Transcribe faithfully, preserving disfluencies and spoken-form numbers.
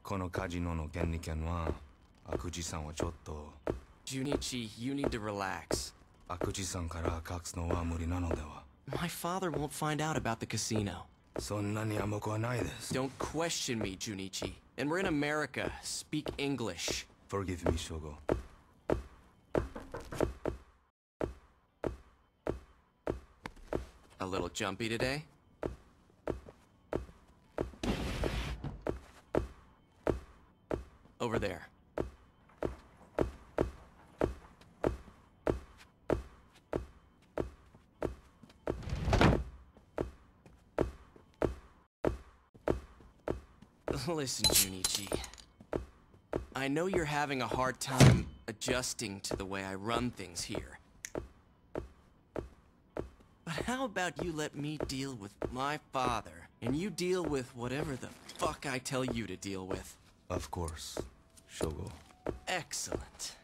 このカジノの権利権は悪事さんはちょっと。 Jyunichi, you need to relax. 悪事さんから隠すのは無理なのでは。 My father won't find out about the casino. そんなに甘くはないです。 Don't question me, Jyunichi. And we're in America. Speak English. Forgive me, Shogo. A little jumpy today? Over there. Listen, Jyunichi. I know you're having a hard time adjusting to the way I run things here. But how about you let me deal with my father, and you deal with whatever the fuck I tell you to deal with? Of course, Shogo. Excellent.